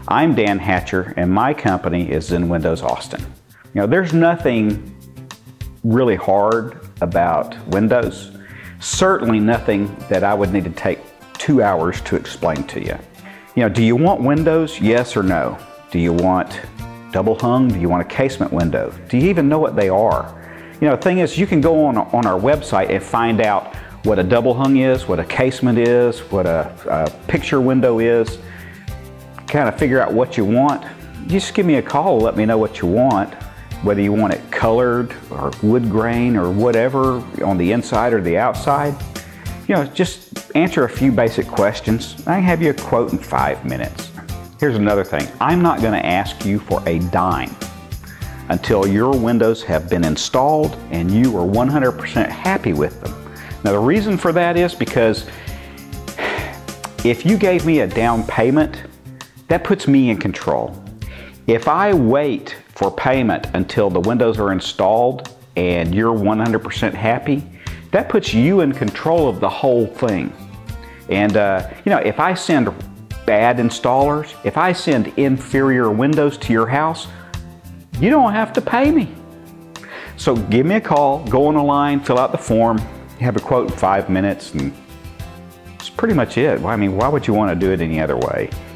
I'm Dan Hatcher, and my company is Zen Windows Austin. You know, there's nothing really hard about Windows. Certainly nothing that I would need to take 2 hours to explain to you. You know, do you want windows? Yes or no? Do you want double hung? Do you want a casement window? Do you even know what they are? You know, the thing is, you can go on our website and find out what a double hung is, what a casement is, what a picture window is, kind of figure out what you want. Just give me a call, let me know what you want, whether you want it colored or wood grain or whatever on the inside or the outside. You know, just answer a few basic questions. I can have you a quote in 5 minutes. Here's another thing. I'm not going to ask you for a dime until your windows have been installed and you are 100% happy with them. Now the reason for that is because if you gave me a down payment, that puts me in control. If I wait for payment until the windows are installed and you're 100% happy, that puts you in control of the whole thing. And you know, if I send bad installers, if I send inferior windows to your house, you don't have to pay me. So give me a call, go on the line, fill out the form, have a quote in 5 minutes, and that's pretty much it. I mean, why would you want to do it any other way?